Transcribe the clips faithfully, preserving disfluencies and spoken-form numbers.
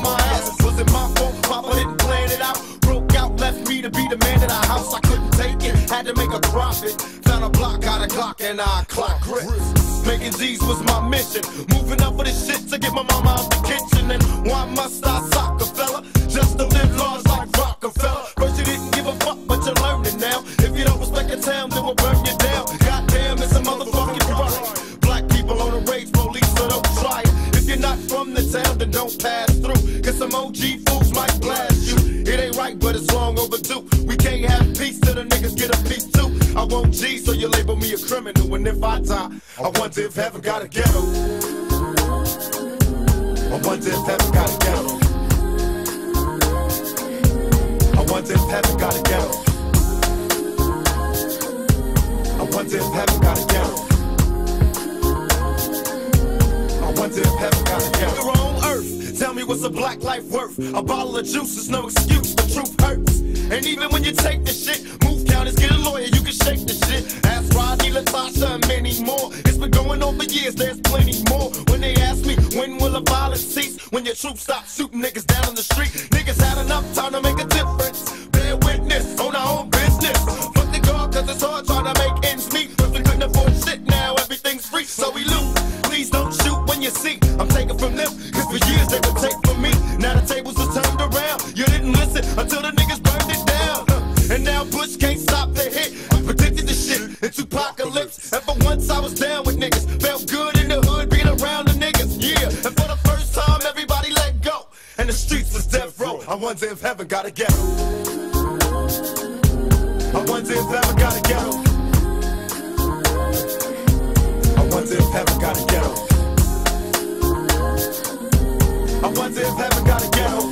my ass. Was it my fault? Papa didn't plan it out. Broke out, left me to be the man of the house. I couldn't take it, had to make a profit. Found a block, got a clock, and I clock grits. Making G's was my mission. Moving up for this shit to get my mama out the kitchen. And why must I sock a fella? Just to live large like Rockefeller. First you didn't give a fuck, but you're learning now. If you don't respect your town, then we'll burn you down. Goddamn, it's a motherfucking right. Black people on the rage police, so don't try it. If you're not from the town, then don't pass through. Cause some O G fools might blast you. It ain't right, but it's long overdue. We can't have peace till the niggas get a piece too. I won't G, so you label me a criminal. And if I die, I wonder if heaven got a ghetto. I wonder if heaven got a ghetto. I wonder if heaven got a ghetto. I wonder if heaven got a ghetto. I wonder if heaven got a ghetto. You're on earth, tell me what's a black life worth? A bottle of juice is no excuse, the truth hurts. And even when you take the shit, move counters, get a lawyer, you can shake the shit. Ask Rodney, Latasha, and many more. It's been going on for years, there's plenty more. When they ask me, when will the violence cease? When your troops stop shooting niggas down on the street. Niggas had enough time to make a difference. Bear witness, own our own business. Fuck the guard, cause it's hard trying to make ends meet. First we couldn't afford shit, now everything's free, so we loot. Please don't shoot when you see I'm taking from them, cause for years they would take from me. Now the tables are turned around. You didn't listen until the niggas burned it down. And now Bush can't stop the hit. I predicted the shit, it's apocalypse. And for once I was down with niggas. Felt good in the hood being around the niggas, yeah. And for the first time everybody let go. And the streets was death row. I wonder if heaven got a ghetto. I wonder if heaven got a ghetto. I wonder if heaven got a ghetto. I wonder if heaven got a ghetto.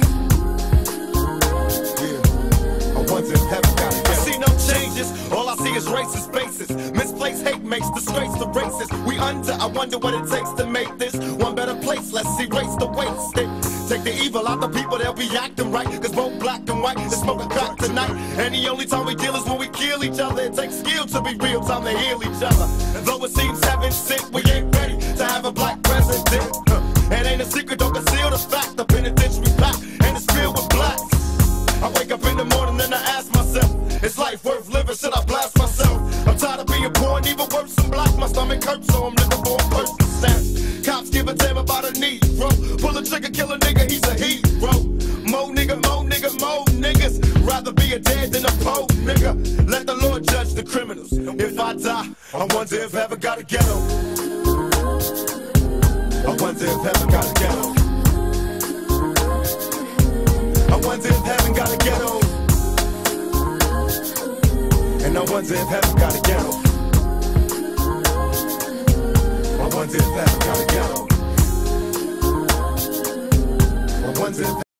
Yeah. I wonder if heaven got a ghetto. I see no changes, all I see is racist faces. Misplaced hate makes disgrace to races. We under, I wonder what it takes to make this one better place. Let's erase the wasted. Take the evil out the people, they'll be acting right. Cause both black and white is smoking crack tonight. And the only time we deal is when we kill each other. It takes skill to be real, time to heal each other. And though it seems heaven sent, we ain't ready to have a black president. Huh. And ain't a secret, don't conceal the fact. The penitentiary packed and it's filled with blacks. I wake up in the morning and I ask myself, is life worth living? Should I blast myself? I'm tired of being poor and even worse than black. My stomach hurts, so I'm looking for a person to snatch. Cops give a damn about a Negro. Pull a trigger, kill a nigga, he's a hero. Mo nigga, mo nigga, mo niggas. Rather be a dead than a po nigga. Let the Lord judge the criminals. If I die, I wonder if heaven got a ghetto. I wonder if heaven got a ghetto. I wonder if heaven got a ghetto. And I wonder if heaven got a ghetto. I wonder if heaven got a ghetto. I wonder if